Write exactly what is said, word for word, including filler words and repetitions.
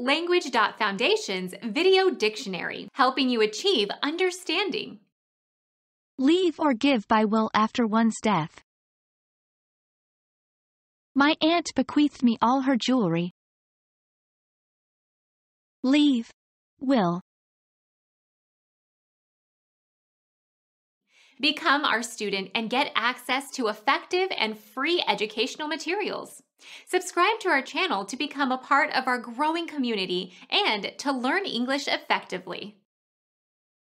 Language.Foundation's Video Dictionary, helping you achieve understanding. Leave or give by will after one's death. My aunt bequeathed me all her jewelry. Leave. Will. Become our student and get access to effective and free educational materials. Subscribe to our channel to become a part of our growing community and to learn English effectively.